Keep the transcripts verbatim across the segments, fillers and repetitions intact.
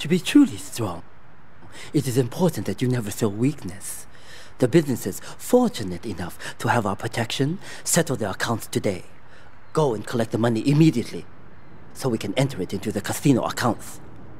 To be truly strong, it is important that you never show weakness. The businesses fortunate enough to have our protection settle their accounts today. Go and collect the money immediately, so we can enter it into the casino accounts.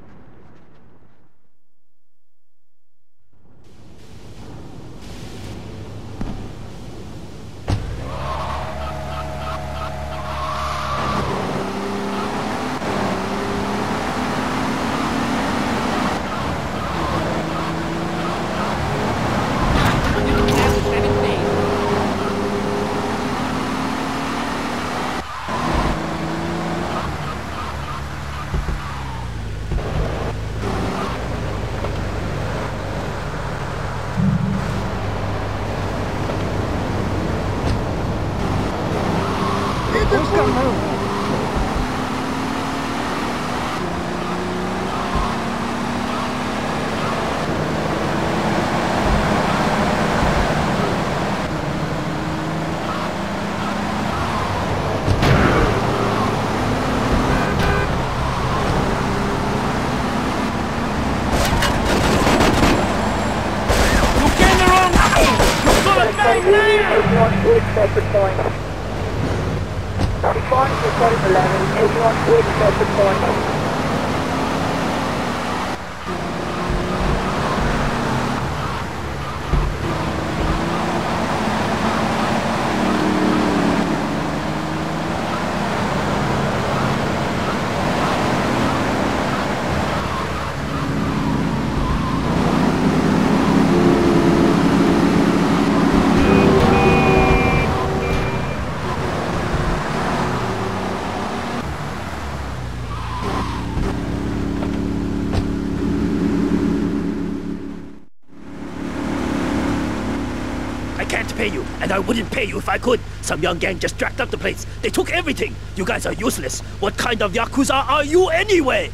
And I wouldn't pay you if I could. Some young gang just jacked up the place. They took everything. You guys are useless. What kind of Yakuza are you anyway?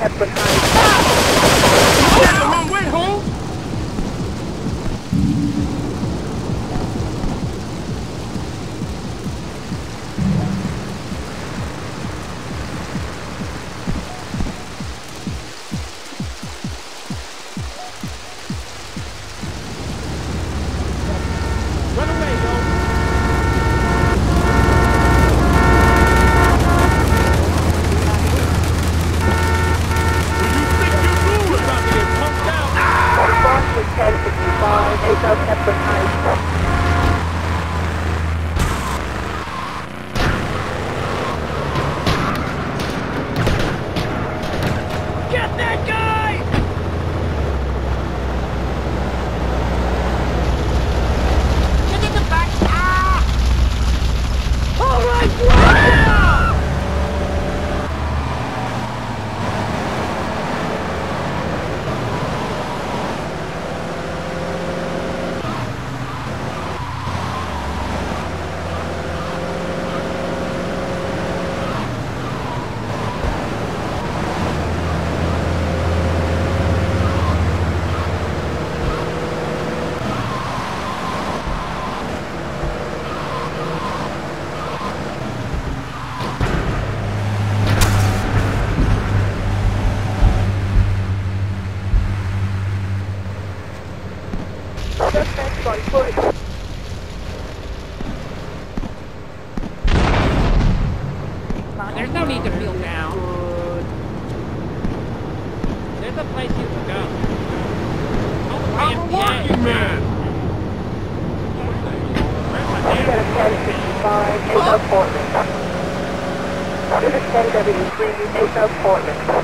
Pepper Heights. That's the wrong way, Holmes! Run away, Holmes! ten fifty-five, take out Pepper Heights. Get that guy! Get in the back! Ah! All right, wow! Suspects on foot. There's no need to feel down. There's a place you can go. I'm a working man! ten fifty-five, take out Portland. ten seventy-three, take out Portland.